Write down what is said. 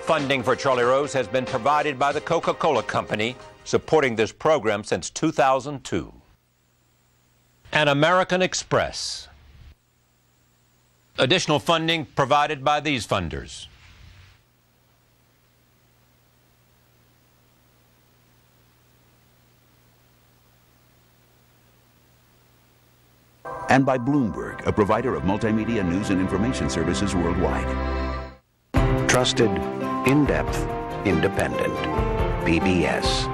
Funding for Charlie Rose has been provided by the Coca-Cola Company, supporting this program since 2002. And American Express. Additional funding provided by these funders. And by Bloomberg, a provider of multimedia news and information services worldwide. Trusted, in-depth, independent. PBS.